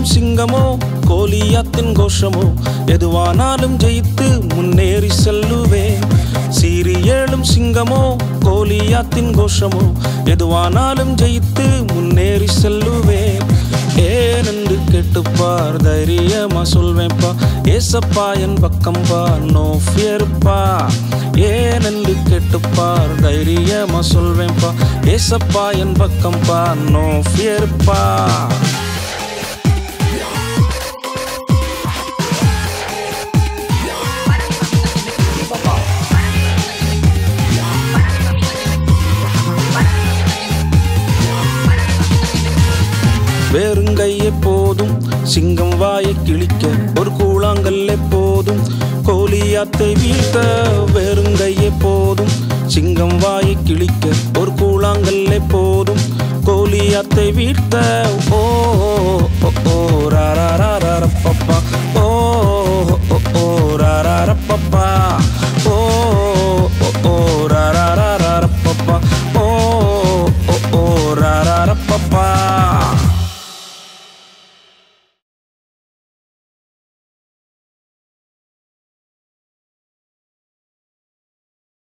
ஏழும் சிங்கமோ கோலியாத்தின் கோஷமோ எதுவானாலும் ஜெயித்து முன்னேறி செல்லுவேன். சீறி ஏழும் சிங்கமோ கோலியாத்தின் கோஷமோ எதுவானாலும் ஜெயித்து முன்னேறி செல்லுவேன். ஏனென்று கேட்டுப்பார், தைரியமா சொல்வேன்பா, ஏசப்பா என் பக்கம்பா, நோ ஃபியர்ப்பா. ஏனென்று கேட்டுப்பார், தைரியமா சொல்வேன்பா, ஏசப்பா என் பக்கம்பா, நோ ஃபியர்ப்பா. வெறுங்கையே போதும் சிங்கம் வாயை கிழிக்க, ஒரு கூழாங்கல்லே போதும் கோலியாத்தை வீழ்த்த. வெறுங்கையே போதும் சிங்கம் வாயை கிழிக்க, ஒரு கூழாங்கல்லே போதும் கோலியாத்தை வீழ்த்த. ஓ ஓ ஓ ரா ரா ரா ரா பப்பா. ஓ